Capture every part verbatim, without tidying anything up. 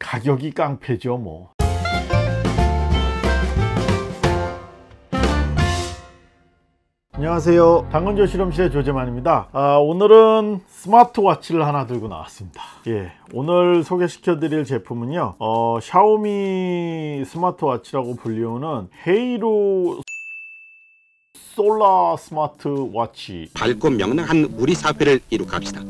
가격이 깡패죠 뭐. 안녕하세요, 당근조 실험실의 조재만입니다. 아, 오늘은 스마트워치를 하나 들고 나왔습니다. 예, 오늘 소개시켜 드릴 제품은요 어, 샤오미 스마트워치라고 불리우는 헤이로 솔라 스마트워치, 밝고 명랑한 우리 사회를 이룩합시다.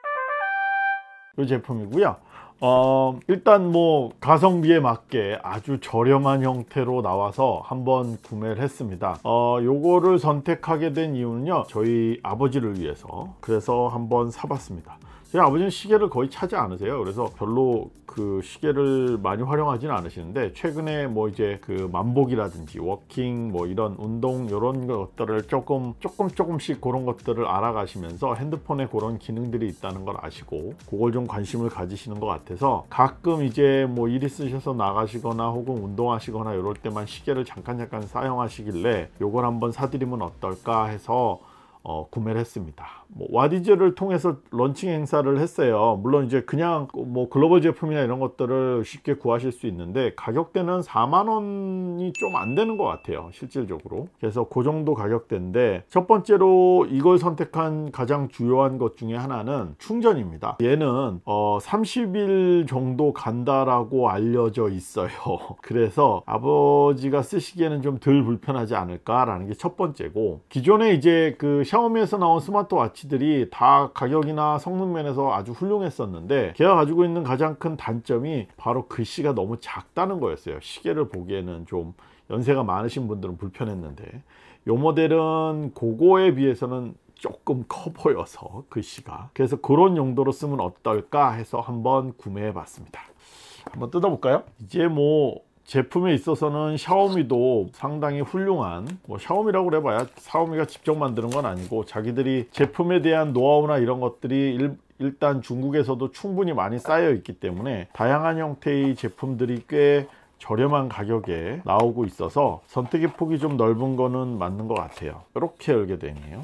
이 제품이고요. 어, 일단 뭐 가성비에 맞게 아주 저렴한 형태로 나와서 한번 구매를 했습니다. 어, 요거를 선택하게 된 이유는요, 저희 아버지를 위해서 그래서 한번 사봤습니다. 저희 아버지는 시계를 거의 차지 않으세요. 그래서 별로 그 시계를 많이 활용하지는 않으시는데, 최근에 뭐 이제 그 만복이라든지 워킹 뭐 이런 운동 이런 것들을 조금 조금 조금씩 그런 것들을 알아가시면서 핸드폰에 그런 기능들이 있다는 걸 아시고 그걸 좀 관심을 가지시는 것 같아서, 가끔 이제 뭐 일 있으셔서 나가시거나 혹은 운동하시거나 이럴 때만 시계를 잠깐 잠깐 사용하시길래 요걸 한번 사드리면 어떨까 해서 어, 구매를 했습니다. 뭐 와디즈를 통해서 런칭 행사를 했어요. 물론 이제 그냥 뭐 글로벌 제품이나 이런 것들을 쉽게 구하실 수 있는데 가격대는 사만 원이 좀 안 되는 것 같아요, 실질적으로. 그래서 그 정도 가격대인데, 첫 번째로 이걸 선택한 가장 주요한 것 중에 하나는 충전입니다. 얘는 어, 삼십 일 정도 간다라고 알려져 있어요. 그래서 아버지가 쓰시기에는 좀 덜 불편하지 않을까라는 게 첫 번째고, 기존에 이제 그 샤오미에서 나온 스마트워치들이 다 가격이나 성능 면에서 아주 훌륭했었는데, 걔가 가지고 있는 가장 큰 단점이 바로 글씨가 너무 작다는 거였어요. 시계를 보기에는 좀 연세가 많으신 분들은 불편했는데, 요 모델은 그거에 비해서는 조금 커 보여서 글씨가, 그래서 그런 용도로 쓰면 어떨까 해서 한번 구매해 봤습니다. 한번 뜯어볼까요? 이제 뭐 제품에 있어서는 샤오미도 상당히 훌륭한, 뭐 샤오미라고 그래봐야 샤오미가 직접 만드는 건 아니고 자기들이 제품에 대한 노하우나 이런 것들이 일, 일단 중국에서도 충분히 많이 쌓여 있기 때문에 다양한 형태의 제품들이 꽤 저렴한 가격에 나오고 있어서 선택의 폭이 좀 넓은 거는 맞는 것 같아요. 이렇게 열게 되네요.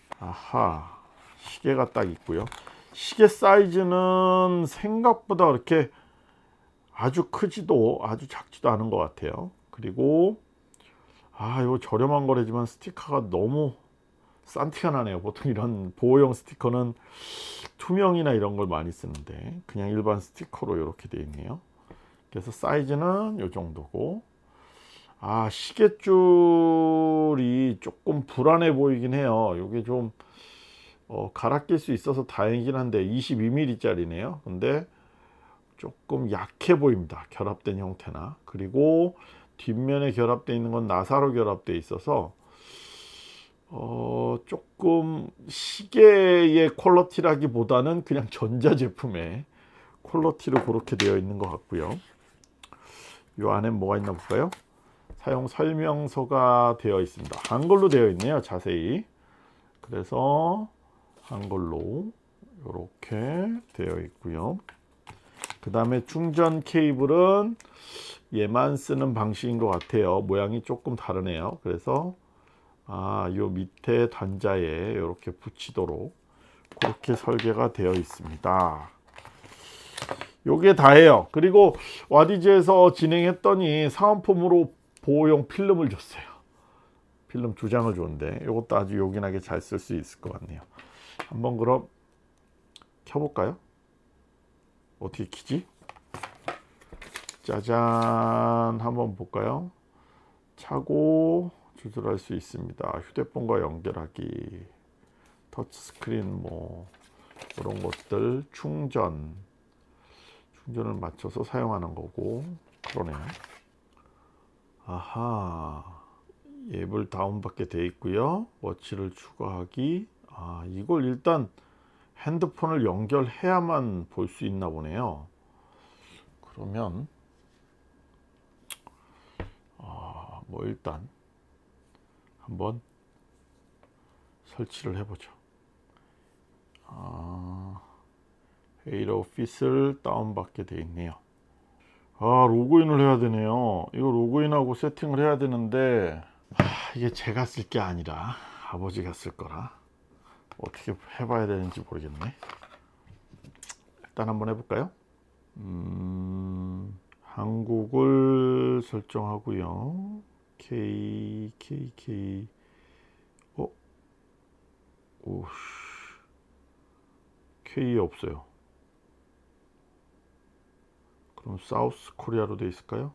아하, 시계가 딱 있고요. 시계 사이즈는 생각보다 그렇게 아주 크지도 아주 작지도 않은 것 같아요. 그리고 아, 이거 저렴한 거래지만 스티커가 너무 싼 티가 나네요. 보통 이런 보호용 스티커는 투명이나 이런 걸 많이 쓰는데 그냥 일반 스티커로 이렇게 되어 있네요. 그래서 사이즈는 이 정도고, 아, 시계줄이 조금 불안해 보이긴 해요. 이게 좀 어, 갈아 낄 수 있어서 다행이긴 한데 이십이 밀리미터 짜리네요. 근데 조금 약해 보입니다, 결합된 형태나. 그리고 뒷면에 결합되어 있는 건 나사로 결합되어 있어서 어, 조금 시계의 퀄리티라기보다는 그냥 전자제품의 퀄리티로 그렇게 되어 있는 것 같고요. 이 안에 뭐가 있나 볼까요? 사용 설명서가 되어 있습니다. 한글로 되어 있네요, 자세히. 그래서 한글로 이렇게 되어 있고요. 그 다음에 충전 케이블은 얘만 쓰는 방식인 것 같아요. 모양이 조금 다르네요. 그래서 아, 요 밑에 단자에 이렇게 붙이도록 그렇게 설계가 되어 있습니다. 요게 다예요. 그리고 와디즈에서 진행했더니 사은품으로 보호용 필름을 줬어요. 필름 두 장을 줬는데 이것도 아주 요긴하게 잘 쓸 수 있을 것 같네요. 한번 그럼 켜볼까요? 어떻게 키지? 짜잔, 한번 볼까요? 차고 조절할 수 있습니다. 휴대폰과 연결하기, 터치스크린 뭐 이런 것들, 충전 충전을 맞춰서 사용하는 거고, 그러네요. 아하, 앱을 다운받게 되어 있고요. 워치를 추가하기. 아, 이걸 일단 핸드폰을 연결해야만 볼 수 있나 보네요. 그러면 아, 뭐 일단 한번 설치를 해보죠. 아, 헤이로 핏을 다운받게 되어 있네요. 아, 로그인을 해야 되네요. 이거 로그인하고 세팅을 해야 되는데, 아, 이게 제가 쓸 게 아니라 아버지가 쓸 거라 어떻게 해봐야 되는지 모르겠네. 일단 한번 해볼까요? 음... 한국을 설정하고요. K K K 어? 오 K 없어요. 그럼 사우스 코리아로 되어 있을까요?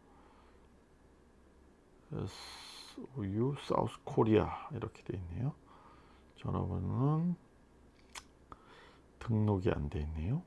에스 오 유 사우스 코리아 이렇게 되어 있네요. 전화번호는 등록이 안 되어 있네요.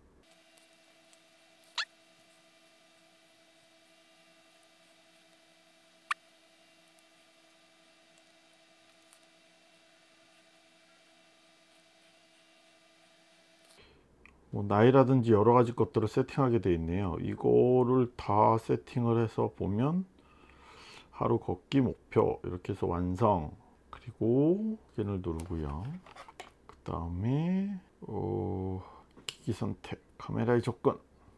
뭐 나이라든지 여러 가지 것들을 세팅하게 되어 있네요. 이거를 다 세팅을 해서 보면 하루 걷기 목표 이렇게 해서 완성, 그리고 확인을 누르고요. 그 다음에 어, 기기 선택, 카메라의 접근,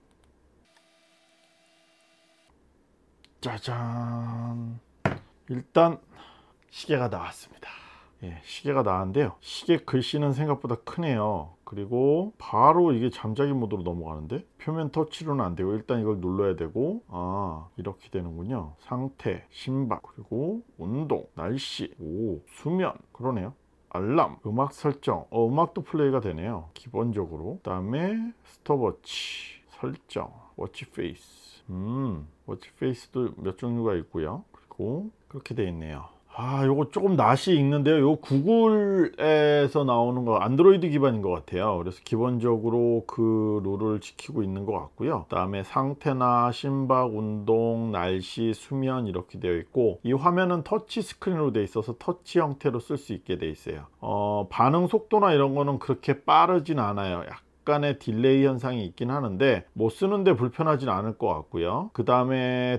짜잔, 일단 시계가 나왔습니다. 예, 시계가 나왔는데요, 시계 글씨는 생각보다 크네요. 그리고 바로 이게 잠자기 모드로 넘어가는데 표면 터치로는 안 되고 일단 이걸 눌러야 되고, 아 이렇게 되는군요. 상태, 심박, 그리고 운동, 날씨, 오 수면, 그러네요. 알람, 음악 설정, 어, 음악도 플레이가 되네요 기본적으로. 그 다음에 스톱워치 설정, 워치 페이스, 음 워치 페이스도 몇 종류가 있고요. 그리고 그렇게 되어 있네요. 아, 요거 조금 낯이 익는데요. 요 구글에서 나오는 거 안드로이드 기반인 것 같아요. 그래서 기본적으로 그 룰을 지키고 있는 것 같고요. 그 다음에 상태나 심박, 운동, 날씨, 수면 이렇게 되어 있고, 이 화면은 터치 스크린으로 되어 있어서 터치 형태로 쓸 수 있게 되어 있어요. 어, 반응 속도나 이런 거는 그렇게 빠르진 않아요. 약간의 딜레이 현상이 있긴 하는데 뭐 쓰는데 불편하진 않을 것 같고요. 그 다음에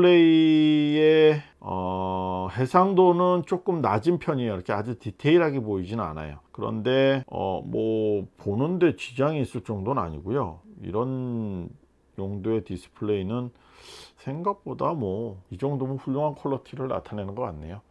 디스플레이의 어, 해상도는 조금 낮은 편이에요. 이렇게 아주 디테일하게 보이지는 않아요. 그런데 어, 뭐 보는데 지장이 있을 정도는 아니고요. 이런 용도의 디스플레이는 생각보다 뭐 이 정도면 훌륭한 퀄리티를 나타내는 것 같네요.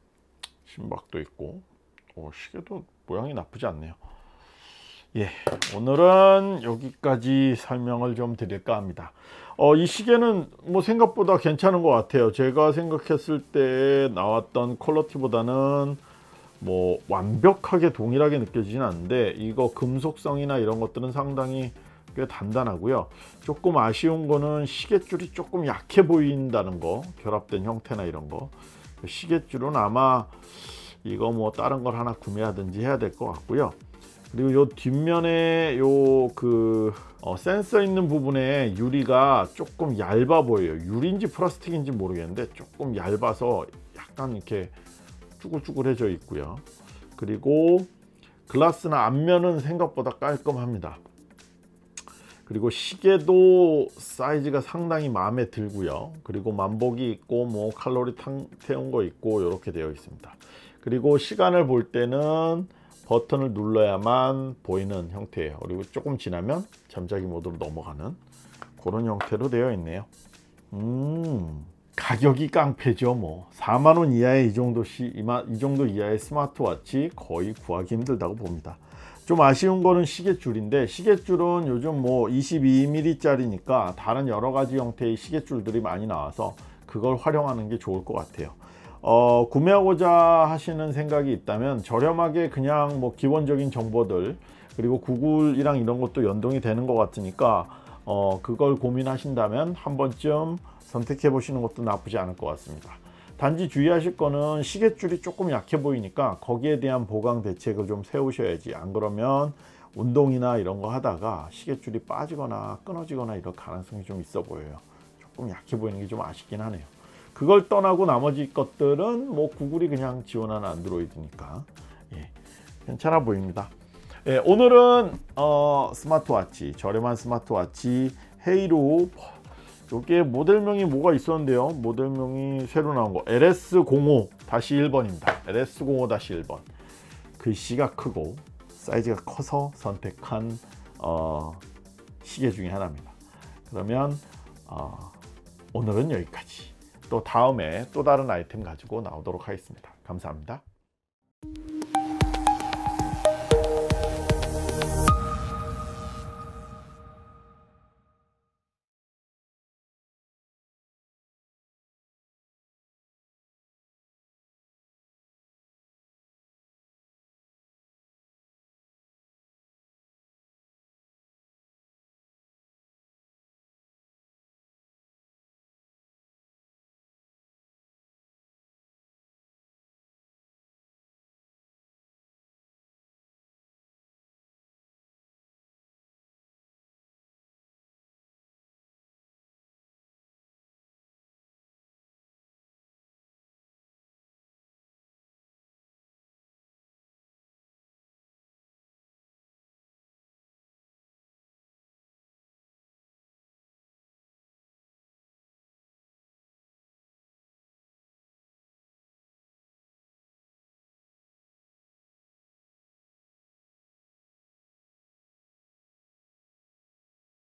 심박도 있고, 어, 시계도 모양이 나쁘지 않네요. 예, 오늘은 여기까지 설명을 좀 드릴까 합니다. 어, 이 시계는 뭐 생각보다 괜찮은 것 같아요. 제가 생각했을 때 나왔던 퀄리티보다는 뭐 완벽하게 동일하게 느껴지진 않는데, 이거 금속성이나 이런 것들은 상당히 꽤 단단하고요. 조금 아쉬운 거는 시계줄이 조금 약해 보인다는 거, 결합된 형태나 이런 거. 시계줄은 아마 이거 뭐 다른 걸 하나 구매하든지 해야 될 것 같고요. 그리고 요 뒷면에 요 그 어, 센서 있는 부분에 유리가 조금 얇아 보여요. 유리인지 플라스틱인지 모르겠는데 조금 얇아서 약간 이렇게 쭈글쭈글해져 있고요. 그리고 글라스나 앞면은 생각보다 깔끔합니다. 그리고 시계도 사이즈가 상당히 마음에 들고요. 그리고 만복이 있고 뭐 칼로리 태운 거 있고 이렇게 되어 있습니다. 그리고 시간을 볼 때는 버튼을 눌러야만 보이는 형태예요. 그리고 조금 지나면 잠자기 모드로 넘어가는 그런 형태로 되어 있네요. 음, 가격이 깡패죠. 뭐 사만 원 이하의 이 정도 시, 이 정도 이하의 스마트워치 거의 구하기 힘들다고 봅니다. 좀 아쉬운 거는 시계줄인데, 시계줄은 요즘 뭐 이십이 밀리미터 짜리니까 다른 여러 가지 형태의 시계줄들이 많이 나와서 그걸 활용하는 게 좋을 것 같아요. 어, 구매하고자 하시는 생각이 있다면 저렴하게 그냥 뭐 기본적인 정보들, 그리고 구글이랑 이런 것도 연동이 되는 것 같으니까 어, 그걸 고민하신다면 한 번쯤 선택해 보시는 것도 나쁘지 않을 것 같습니다. 단지 주의하실 거는 시계줄이 조금 약해 보이니까 거기에 대한 보강 대책을 좀 세우셔야지, 안 그러면 운동이나 이런 거 하다가 시계줄이 빠지거나 끊어지거나 이럴 가능성이 좀 있어 보여요. 조금 약해 보이는 게 좀 아쉽긴 하네요. 그걸 떠나고 나머지 것들은 뭐 구글이 그냥 지원하는 안드로이드니까 예, 괜찮아 보입니다. 예, 오늘은 어, 스마트워치, 저렴한 스마트워치 헤이로, 여기에 모델명이 뭐가 있었는데요. 모델명이 새로 나온 거 엘 에스 공오 일 번입니다. 엘 에스 공오 일 번. 글씨가 크고 사이즈가 커서 선택한 어, 시계 중에 하나입니다. 그러면 어, 오늘은 여기까지. 또 다음에 또 다른 아이템 가지고 나오도록 하겠습니다. 감사합니다.